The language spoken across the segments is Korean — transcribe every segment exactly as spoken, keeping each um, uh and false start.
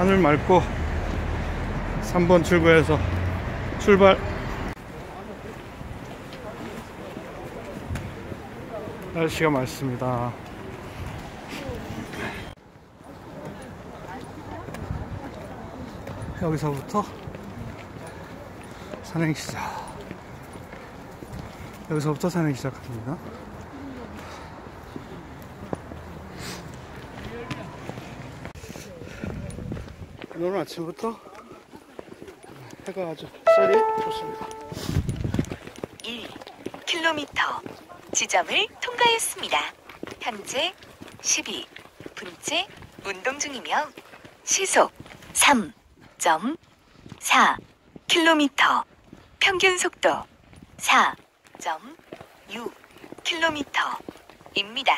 하늘 맑고 삼 번 출구에서 출발. 날씨가 맑습니다. 여기서부터 산행 시작. 여기서부터 산행 시작합니다. 오늘 아침부터 해가 아주 쌀이 좋습니다. 일 킬로미터 지점을 통과했습니다. 현재 십이 분째 운동 중이며 시속 삼 점 사 킬로미터, 평균 속도 사 점 육 킬로미터입니다.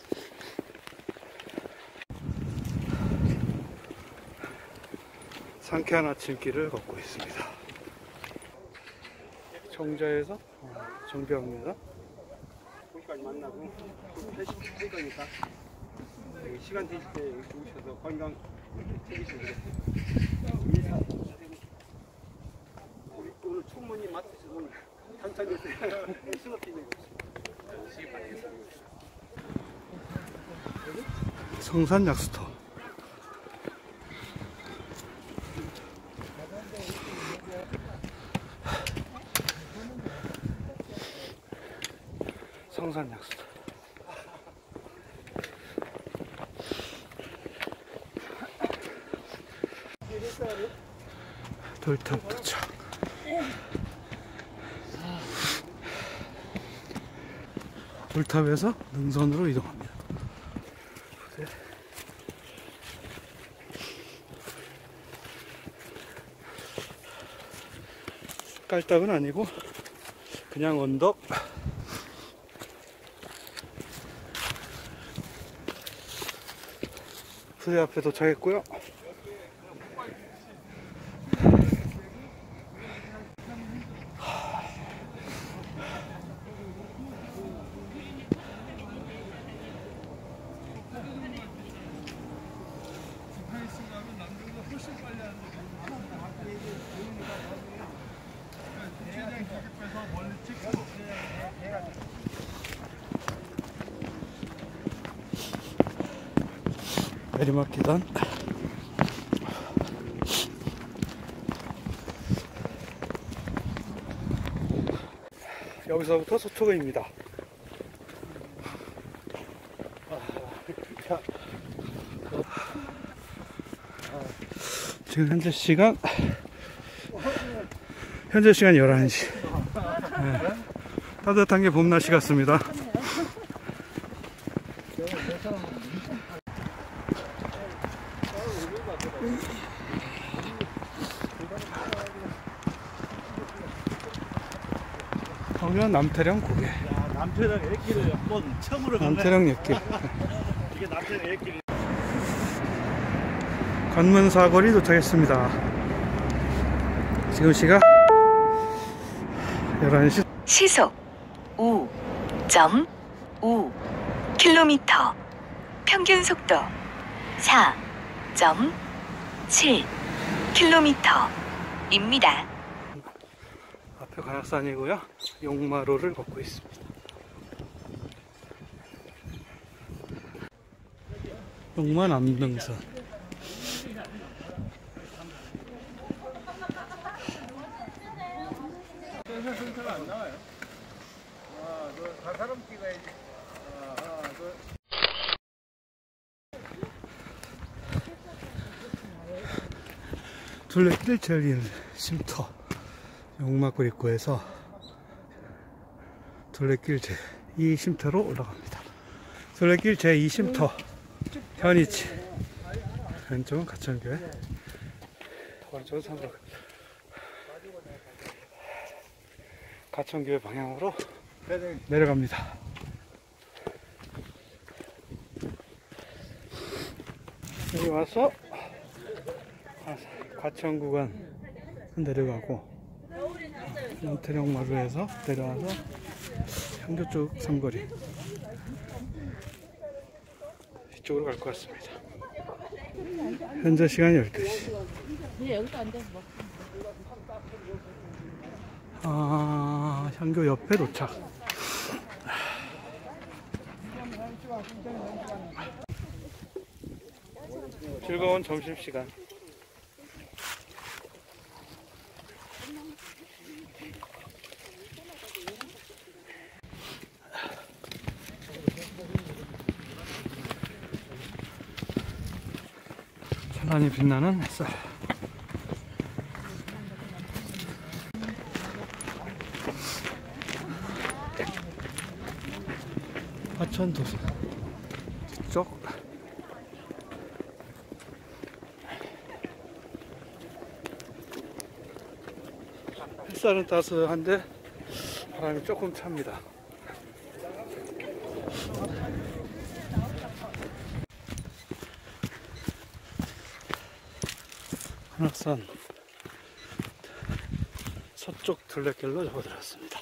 상쾌한 아침길을 걷고 있습니다. 정자에서 정비합니다. 거기까지 만나고 회식 할 거니까 시간 되실 때 오셔서 건강 챙기시면 되겠습니다. 오늘 총무님 맡으시면 당첨됐어요. 수업팀에 성산 약수터. 성산 약수터. 돌탑 도착. 돌탑에서 능선으로 이동합니다. 깔딱은 아니고 그냥 언덕. 부대 앞에 도착했고요. 내리막 계단. 여기서부터 서초구입니다. 지금 현재 시간 현재 시간 열한 시. 네. 따뜻한 게 봄 날씨 같습니다. 여기는 남태령 고개. 야, 남태령 옛길을 한번 처음으로 간 거야. 남태령 옛길. 이게 남태령 옛길이. 관문 사거리 도착했습니다. 지금 시각 열한 시. 시속 오 점 오 킬로미터, 평균 속도 사 점 칠 킬로미터입니다. 앞에 관악산이고요. 용마로를 걷고 있습니다. 용마 남등산. 순서가 안 나와요. 아, 그 사람 찍어야지. 아, 그. 둘레길 제일 쉼터 용마골 입구에서 둘레길 제이 쉼터로 올라갑니다. 둘레길 제이 쉼터 현이치. 왼쪽은 가천교회, 오른쪽은 삼덕. 가천교회 방향으로 내려갑니다. 여기 와서 과천 구간 내려가고 남태령 마루에서 내려와서 향교 쪽 삼거리 이쪽으로 갈 것 같습니다. 현재 시간 열두 시. 아, 향교 옆에 도착. 즐거운 점심시간. 찬란히 빛나는 햇살. 하천 도서 뒤쪽. 햇살은 따스한데 바람이 조금 찹니다. 한악산 서쪽 둘레길로 접어들었습니다.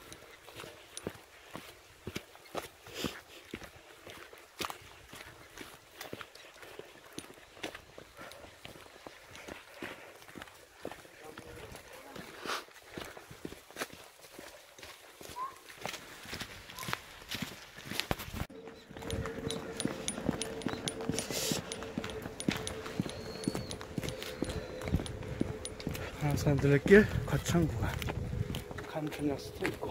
한악산 둘레길 과천 구간 간편역수도 있고.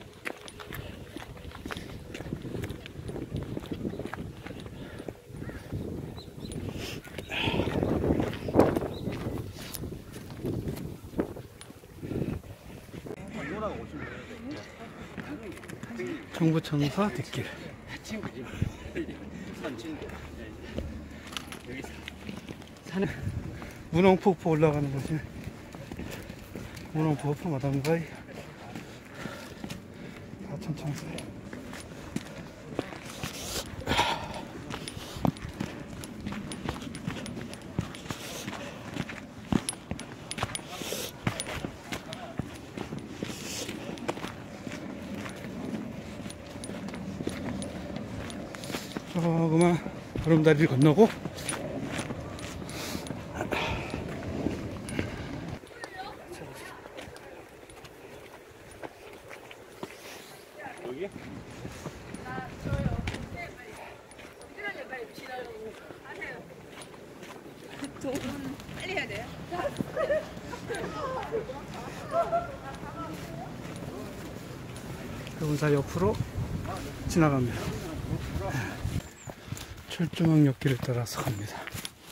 정부청사 뒷길. 문홍폭포 올라가는 곳이네. 문홍폭포 마당바위 하천청사. 조그만 구름다리를 건너고 여기? 빨리 해야 돼요. 금사 옆으로 지나갑니다. 철조망 옆길을 따라서 갑니다.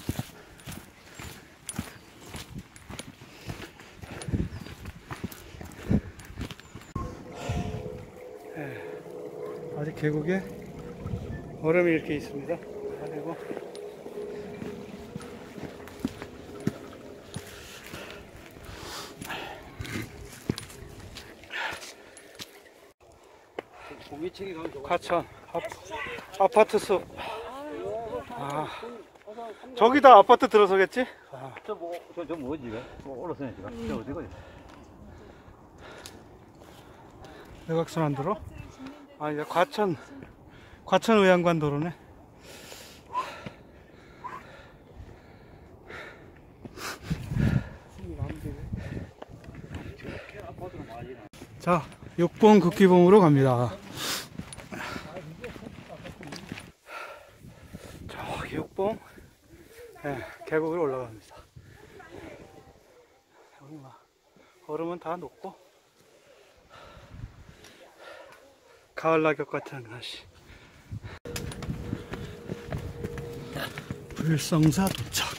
네, 아직 계곡에 얼음이 이렇게 있습니다. 그리고 고기층에 가면 좋아. 과천 아, 아파트 숲. 아, 저기다 아파트 들어서겠지? 아, 저 뭐, 저, 저 뭐지, 이거? 뭐, 올라서네, 지금. 저 어디가? 외곽선 안 들어? 아, 이제 과천, 과천 의양관 도로네. 자, 육 번 국기봉으로 갑니다. 저기 육 번 네, 계곡으로 올라갑니다. 여기 막 얼음은 다 녹고 가을 낙엽 같은 날씨. 불성사 도착.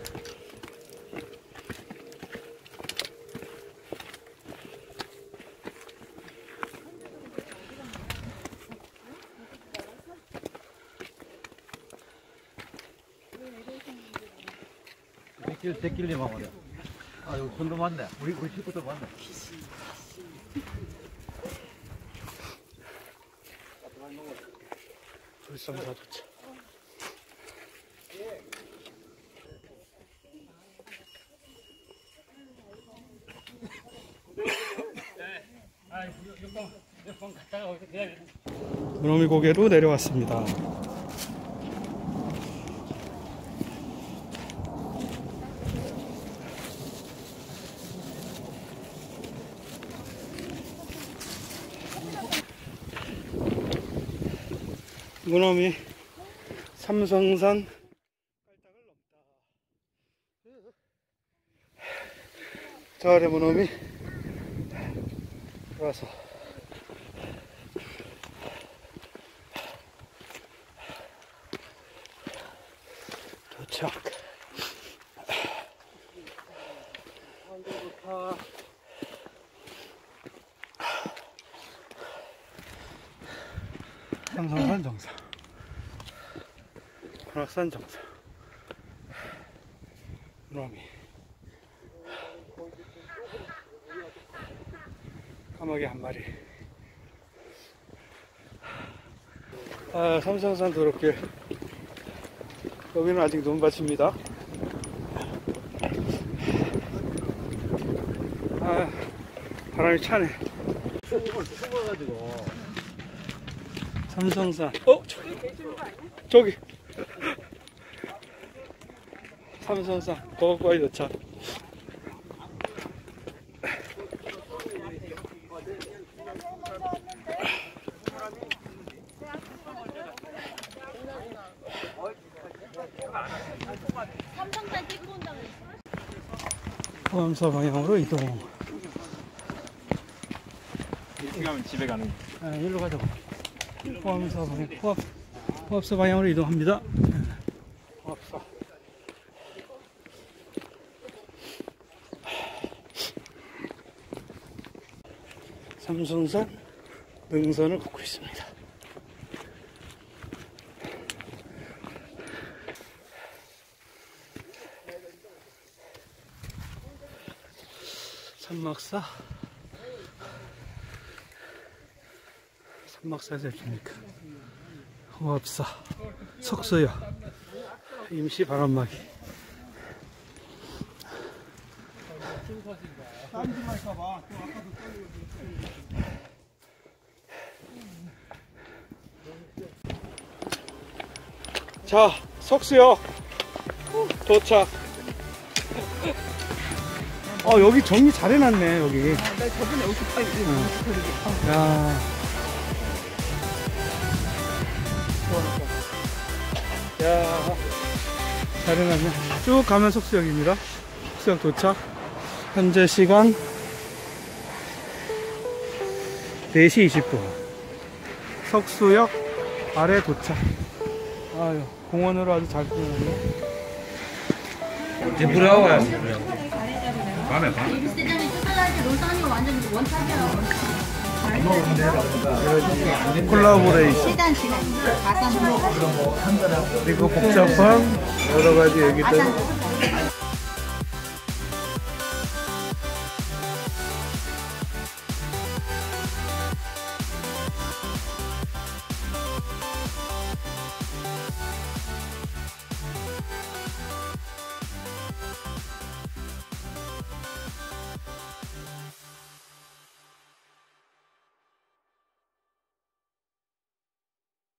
대길, 대길리만 오네. 아, 여기 손도 많네. 우리, 우리 식구도 많네. 불성사 도착. 문어미 고개로 내려왔습니다. 무놈이 삼성산 깔딱을 넘다. 저 아래 무놈이 와서 도착. 삼성산 정상, 한악산 정상, 무놈이 까마귀 한 마리. 아, 삼성산 도로길. 여기는 아직 논밭입니다. 아, 바람이 차네. 삼성산. 어? 저기. 저기. 삼성산. 거기까지 도착. 삼성산 찍고 온다고 했어. 포함사 방향으로 이동. 일찍 가면 집에 가는. 아, 일로 가자고. 포함사 방향, 포함, 포함사 방향으로 이동합니다. 포함사. 삼성산 능선을 걷고 있습니다. 산막사. 산막사에서 이렇게니까 호합사, 석소역, 임시 바람막이. 자, 석수역 도착. 어, 여기 정리 잘 해놨네, 여기. 나 저번에 오십팔 일 응. 야. 야, 잘 해놨네. 쭉 가면 석수역입니다. 석수역 도착. 현재 시간 네 시 이십 분. 석수역 아래 도착. 아유, 공원으로 아주 잘 꾸몄네. 이제 물에 와야지. 밤에 밤. 콜라보레이션. 그리고 복잡한 여러 가지 얘기들.